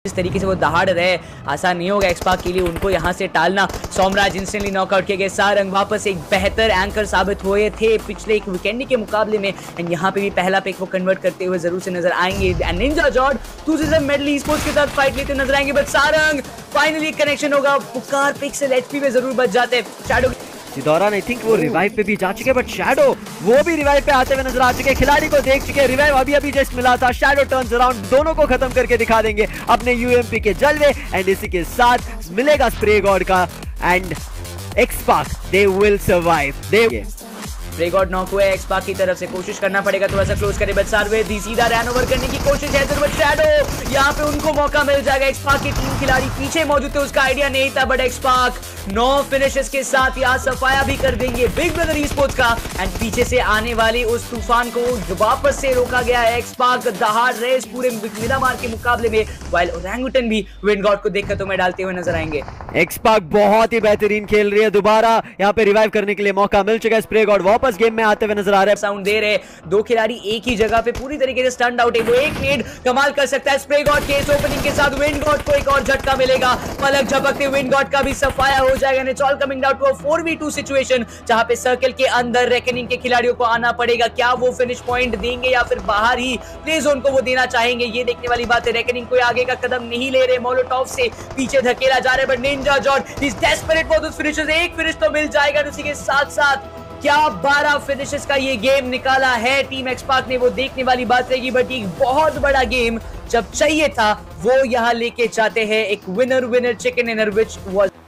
जिस तरीके से वो दहाड़ रहे, आसान नहीं होगा एक्सपार्क के लिए उनको यहाँ से टालना। सोमराज इंस्टेंटली नॉकआउट किए गए, सारंग वापस एक बेहतर एंकर साबित हुए थे पिछले एक वीकेंड के मुकाबले में, एंड यहाँ पे भी पहला पिक वो कन्वर्ट करते हुए जरूर से नजर आएंगे। एंड निंजा जॉर्ड दूसरे से मेडल ई स्पोर्ट्स के साथ फाइट लेते नजर आएंगे, बट सारंग फाइनली कनेक्शन होगा, पुकार पिक्सल एचपी में जरूर बच जाते। शैडो दौरान आई थिंक वो रिवाइव पे भी जा चुके, बट शैडो वो भी रिवाइव पे आते हुए नजर आ चुके, खिलाड़ी को देख चुके, रिवाइव अभी जस्ट मिला था। शैडो टर्न्स अराउंड, दोनों को खत्म करके दिखा देंगे अपने यूएमपी के जलवे, एंड इसी के साथ मिलेगा स्प्रे गॉड का and Xpark they will survive. Spray God knock हुए, एक्सपार्क की तरफ से कोशिश करना पड़ेगा थोड़ा सा क्लोज करे, बट सार्वे सीधा रैन ओवर करने की कोशिश है, बट शैडो यहाँ पे उनको मौका मिल जाएगा। एक्सपार्क के 3 खिलाड़ी पीछे मौजूद थे, उसका आइडिया नहीं था, बट एक्सपार्क 9 फिनिशेस के साथ यहाँ सफाया भी कर देंगे बिग ब्रदर ई स्पोर्ट्स का, एंड पीछे से आने वाले उस तूफान को वापस से रोका गया है। एक्सपार्क दहाड़ रहे इस पूरे मिरामार के मुकाबले में, वाइल ओरंगुटन भी विंड गॉड को देखकर तो मैं डालते हुए नजर आएंगे। एक्सपार्क बहुत ही बेहतरीन खेल रही है, दोबारा यहाँ पे रिवाइव करने के लिए मौका मिल चुका है। स्प्रे गॉड वापस गेम में आते हुए नजर आ रहे हैं, साउंड दे रहे, 2 खिलाड़ी एक ही जगह पे पूरी तरीके से स्टंड आउट है, वो एक नेड कमाल कर सकता है। स्प्रे गॉड के इस ओपनिंग के साथ विंड गॉड को एक और झटका मिलेगा, पलक झपकते विंड गॉड का भी सफाया हो जाएगा। It's all coming down to a 4v2 situation, जहां पे सर्कल के अंदर रेकनिंग के खिलाड़ियों को आना पड़ेगा। क्या वो फिनिश पॉइंट देंगे या फिर बाहर ही प्ले जोन को वो देना चाहेंगे, ये देखने वाली बात है। रेकनिंग कोई आगे का कदम नहीं ले रहे, मोलोटॉव से पीछे धकेला जा रहा है, but ninja Jord is desperate for those finishes, एक फिनिश तो मिल जाएगा। उसी के साथ साथ क्या 12 फिनिशेस का ये गेम निकाला है टीम एक्सपार्क ने, वो देखने वाली बात रहेगी, बट एक बहुत बड़ा गेम जब चाहिए था वो यहाँ लेके जाते हैं एक winner chicken dinner, which was